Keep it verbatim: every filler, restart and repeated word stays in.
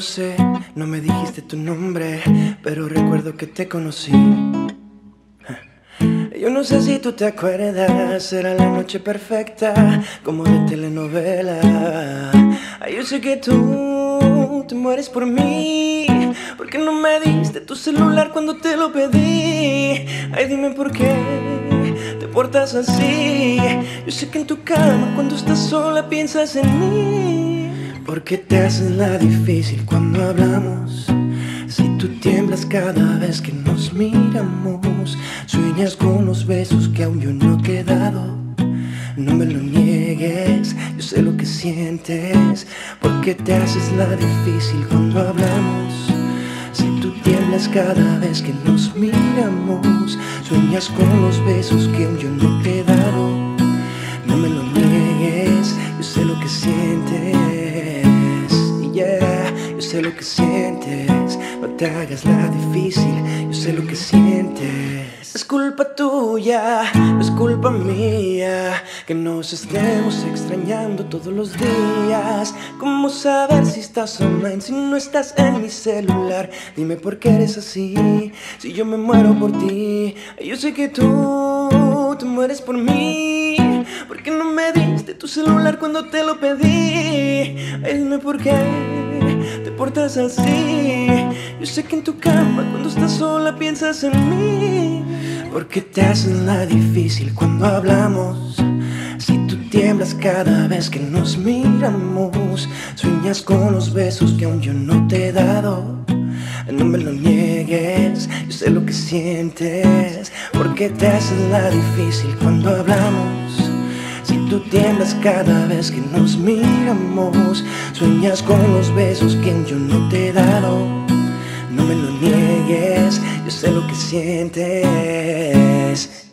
sé, no me dijiste tu nombre, pero recuerdo que te conocí. Yo no sé si tú te acuerdas, era la noche perfecta, como de telenovela. Ay, yo sé que tú te mueres por mí, porque no me diste tu celular cuando te lo pedí. Ay, dime por qué te portas así. Yo sé que en tu cama cuando estás sola piensas en mí. ¿Por qué te haces la difícil cuando hablamos? Si tú tiemblas cada vez que nos miramos, sueñas con los besos que aún yo no te he dado. No me lo niegues, yo sé lo que sientes. ¿Por qué te haces la difícil cuando hablamos? Si tú tiemblas cada vez que nos miramos, sueñas con los besos que aún yo no te he dado. No me lo niegues, yo sé lo que sientes. Yeah, yo sé lo que sientes. No te hagas la difícil, yo sé lo que sientes. Es culpa tuya, no es culpa mía que nos estemos extrañando todos los días. ¿Cómo saber si estás online si no estás en mi celular? Dime por qué eres así, si yo me muero por ti. Yo sé que tú te mueres por mí, porque no me diste tu celular cuando te lo pedí. Ay, dime por qué te portas así. Yo sé que en tu cama cuando estás sola piensas en mí. ¿Por qué te haces la difícil cuando hablamos? Si tú tiemblas cada vez que nos miramos, sueñas con los besos que aún yo no te he dado. No me lo niegues, yo sé lo que sientes. ¿Por qué te haces la difícil cuando hablamos? Si tú tiemblas cada vez que nos miramos, sueñas con los besos que aún yo no te he dado. No me lo niegues, yo sé lo que sientes.